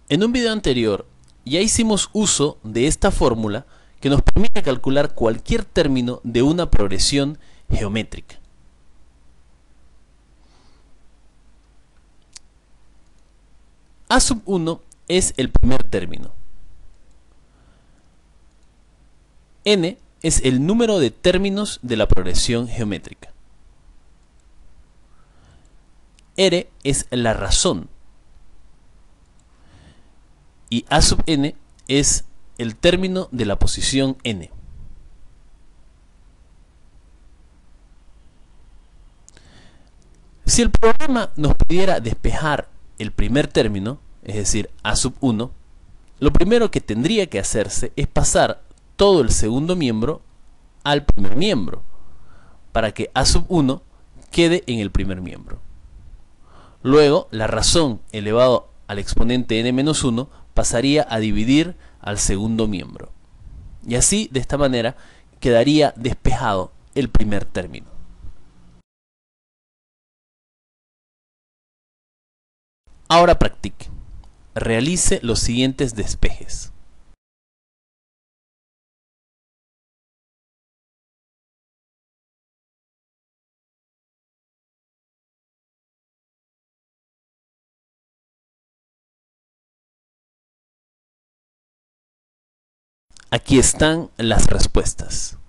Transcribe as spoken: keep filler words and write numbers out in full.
En un video anterior ya hicimos uso de esta fórmula que nos permite calcular cualquier término de una progresión geométrica. A sub uno es el primer término. N es el número de términos de la progresión geométrica. R es la razón. Y A sub n es el término de la posición n. Si el programa nos pidiera despejar el primer término, es decir, A sub uno, lo primero que tendría que hacerse es pasar todo el segundo miembro al primer miembro, para que A sub uno quede en el primer miembro. Luego, la razón elevado al exponente n menos uno pasaría a dividir al segundo miembro. Y así, de esta manera, quedaría despejado el primer término. Ahora practique. Realice los siguientes despejes. Aquí están las respuestas.